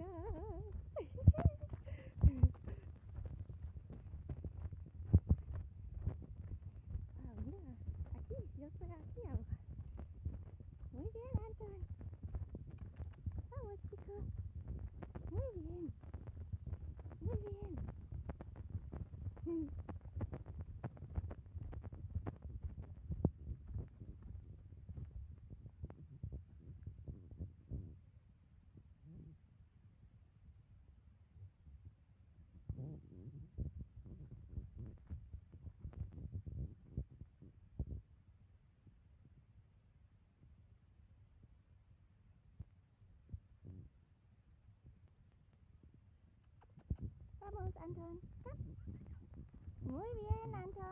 Ah, mira, aquí, yo estoy aquí ahora. Muy bien, Anton. Vamos, chicos. Muy bien. Muy bien. Vamos, Anton. Muy bien, Anton.